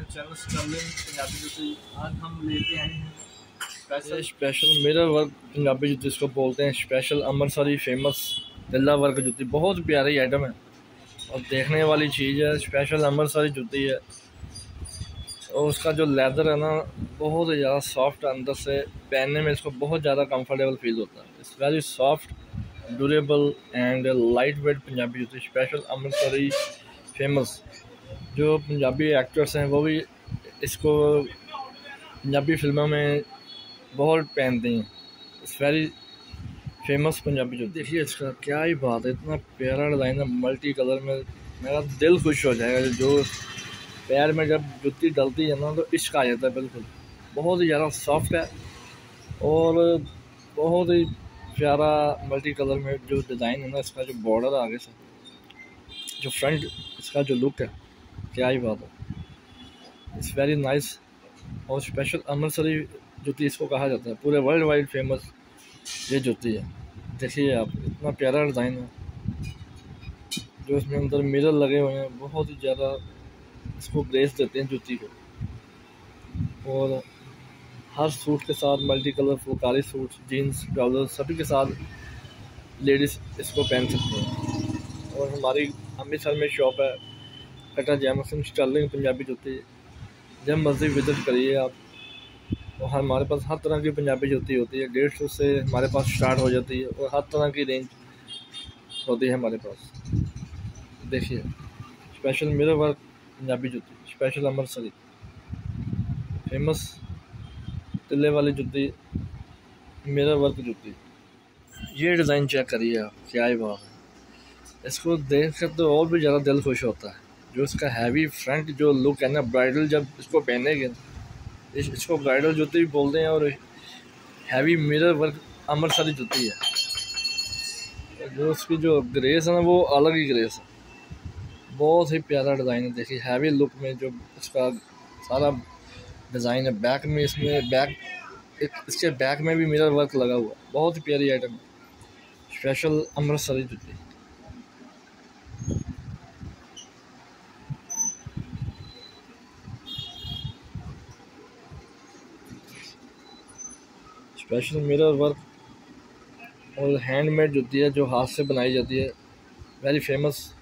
Channel Stirling Punjabi जुत्ती। आज हम लेके आए हैं स्पेशल मिरर वर्क पंजाबी जुत्ती इसको बोलते हैं। Special Amritsari famous tilla work jutti बहुत प्यारी आइटम है और देखने वाली चीज़ है। स्पेशल अमृतसरी जुत्ती है और उसका जो लेदर है ना बहुत ज़्यादा सॉफ्ट, अंदर से पहनने में इसको बहुत ज़्यादा कंफर्टेबल फील होता है। It's very soft, durable and light weight Punjabi jutti special Amritsari famous. जो पंजाबी एक्टर्स हैं वो भी इसको पंजाबी फिल्मों में बहुत पहनते हैं। इट्स वेरी फेमस पंजाबी जुत्ती। देखिए इसका क्या ही बात है, इतना प्यारा डिज़ाइन है मल्टी कलर में, मेरा दिल खुश हो जाएगा। जो पैर में जब जुत्ती डलती है ना तो इश्क आ जाता है बिल्कुल। बहुत ही ज़्यादा सॉफ्ट है और बहुत ही प्यारा मल्टी कलर में जो डिज़ाइन है ना, इसका जो बॉर्डर आगे से, जो फ्रंट इसका जो लुक है, क्या ही बात है। इट्स वेरी नाइस और स्पेशल अमृतसरी जुत्ती इसको कहा जाता है। पूरे वर्ल्ड वाइड फेमस ये जुत्ती है। देखिए आप, इतना प्यारा डिज़ाइन है, जो इसमें अंदर मिरर लगे हुए हैं, बहुत ही ज़्यादा इसको ग्रेस देते हैं जुत्ती को। और हर सूट के साथ multi colour phulkari suit, jeans, trouser सभी के साथ लेडीज़ इसको पहन सकते हैं। और हमारी अमृतसर में शॉप है कटा जैमसन स्टर्लिंग पंजाबी जुत्ती। जब मर्ज़ी विज़िट करिए आप। और हमारे पास हर तरह की पंजाबी जुत्ती होती है। 150 से हमारे पास स्टार्ट हो जाती है और हर तरह की रेंज होती है हमारे पास। देखिए special mirror work Punjabi jutti special Amritsari famous तिल्ले वाली जुत्ती, मिरर वर्क जुत्ती। ये डिज़ाइन चेक करिए आप, क्या ही बात है। इसको देख कर तो और भी ज़्यादा दिल खुश होता है। जो इसका हैवी फ्रंट जो लुक है ना, ब्राइडल जब इसको पहनेंगे, इसको ब्राइडल जुत्ती भी बोलते हैं। और हैवी मिरर वर्क अमृतसरी जुत्ती है। जो उसकी जो ग्रेस है ना वो अलग ही ग्रेस है, बहुत ही प्यारा डिज़ाइन है। देखिए हैवी लुक में जो इसका सारा डिज़ाइन है, बैक में इसमें इसके बैक में भी मिरर वर्क लगा हुआ है। बहुत ही प्यारी आइटम है special Amritsari jutti. Special mirror work और हैंडमेड जुत्ती है जो हाथ से बनाई जाती है। Very famous